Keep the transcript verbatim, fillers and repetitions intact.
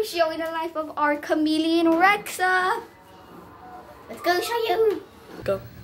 be showing the life of our chameleon Rexa. Let's go show you. Go.